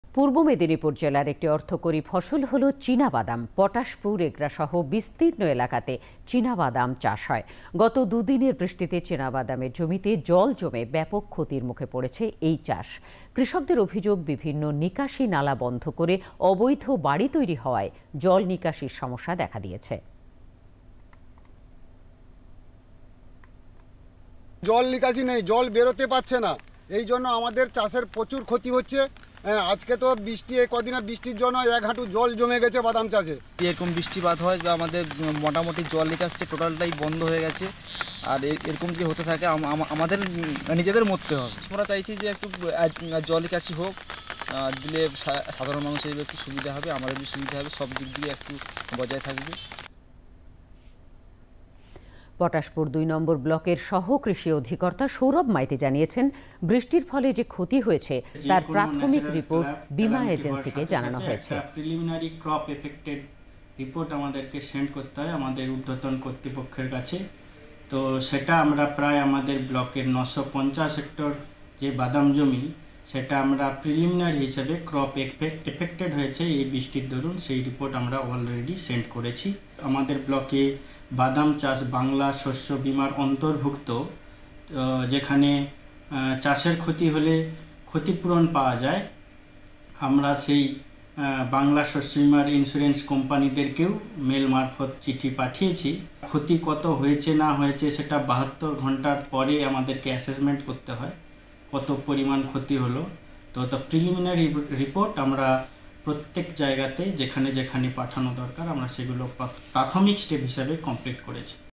পূর্ব মেদিনীপুর জেলার একটি অর্থকরী ফসল হল চীনাবাদাম। পটাশপুর এগরাসহ বিস্তীর্ণ এলাকাতে চীনাবাদাম চাষ হয়। গত দুদিনের বৃষ্টিতে চীনাবাদামের জমিতে জল জমে ব্যাপক ক্ষতির মুখে পড়েছে এই চাষ। কৃষকদের অভিযোগ, বিভিন্ন নিকাশি নালা বন্ধ করে অবৈধ বাড়ি তৈরি হওয়ায় জল নিকাশির সমস্যা দেখা দিয়েছে। জল নিকাশি নেই, জল বেরোতে পারছে না, এই জন্য আমাদের চাষের প্রচুর ক্ষতি হচ্ছে। আজকে তো বৃষ্টি, কদিনের বৃষ্টির জন্য এক হাঁটু জল জমে গেছে বাদাম চাষে। এরকম বৃষ্টিপাত হয় যে আমাদের মোটামুটি জল নিকাশি টোটালটাই বন্ধ হয়ে গেছে। আর এরকম যদি হতে থাকে আমাদের নিজেদের মরতে হবে। আমরা চাইছি যে একটু জল নিকাশি হোক, দিলে সাধারণ মানুষের একটু সুবিধা হবে, আমাদের সুবিধা হবে, সব দিক দিয়ে একটু বজায় থাকবে। পটাশপুর ২ নম্বর ব্লকের সহ কৃষি অধিকর্তা সৌরভ মাইতি জানিয়েছেন, বৃষ্টির ফলে যে ক্ষতি হয়েছে তার প্রাথমিক রিপোর্ট বীমা এজেন্সিকে জানানো হয়েছে। প্রিলিমিনারি ক্রপ এফেক্টেড রিপোর্ট আমাদেরকে সেন্ড করতে হয় আমাদের ঊর্ধ্বতন কর্তৃপক্ষের কাছে। তো সেটা আমরা প্রায় আমাদের ব্লকের ৯৫০ হেক্টর যে বাদাম জমি, সেটা আমরা প্রিলিমিনারি হিসেবে ক্রপ এফেক্টেড হয়েছে এই বৃষ্টির দরুন, সেই রিপোর্ট আমরা অলরেডি সেন্ড করেছি। আমাদের ব্লকে বাদাম চাষ বাংলা শস্য বীমার অন্তর্ভুক্ত, যেখানে চাষের ক্ষতি হলে ক্ষতিপূরণ পাওয়া যায়। আমরা সেই বাংলা শস্য বীমার ইন্স্যুরেন্স কোম্পানিদেরকেও মেল মারফত চিঠি পাঠিয়েছি। ক্ষতি কত হয়েছে না হয়েছে সেটা ৭২ ঘন্টার পরে আমাদেরকে অ্যাসেসমেন্ট করতে হয় কত পরিমাণ ক্ষতি হলো। তো প্রিলিমিনারি রিপোর্ট আমরা প্রত্যেক জায়গাতে যেখানে যেখানে পাঠানো দরকার আমরা সেগুলো প্রাথমিক স্টেপ হিসাবে কমপ্লিট করেছি।